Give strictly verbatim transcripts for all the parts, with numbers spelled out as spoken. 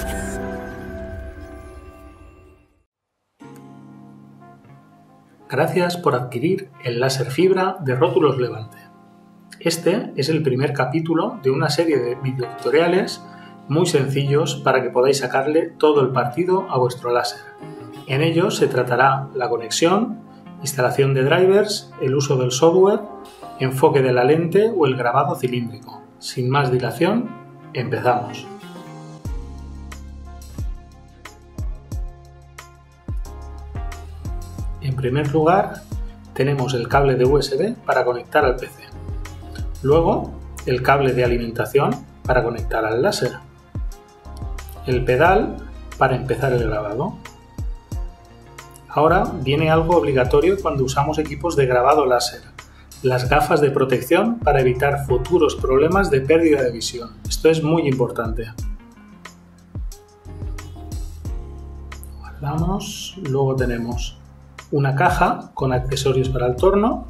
Gracias por adquirir el láser fibra de Rótulos Levante. Este es el primer capítulo de una serie de videotutoriales muy sencillos para que podáis sacarle todo el partido a vuestro láser. En ellos se tratará la conexión, instalación de drivers, el uso del software, enfoque de la lente o el grabado cilíndrico. Sin más dilación, empezamos. En primer lugar, tenemos el cable de U S B para conectar al P C. Luego, el cable de alimentación para conectar al láser. El pedal para empezar el grabado. Ahora viene algo obligatorio cuando usamos equipos de grabado láser: las gafas de protección para evitar futuros problemas de pérdida de visión. Esto es muy importante. Guardamos. Luego tenemos una caja con accesorios para el torno.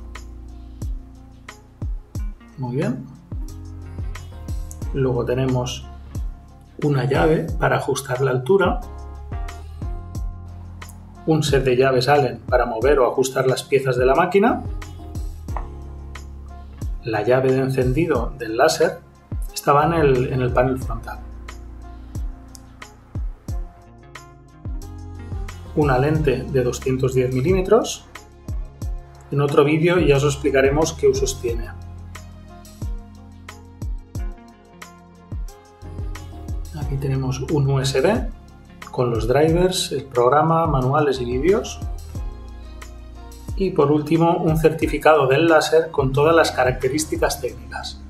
Muy bien. Luego tenemos una llave para ajustar la altura. Un set de llaves Allen para mover o ajustar las piezas de la máquina. La llave de encendido del láser. Esta va en el, en el panel frontal. Una lente de doscientos diez milímetros. En otro vídeo ya os explicaremos qué usos tiene. Aquí tenemos un U S B con los drivers, el programa, manuales y vídeos. Y por último, un certificado del láser con todas las características técnicas.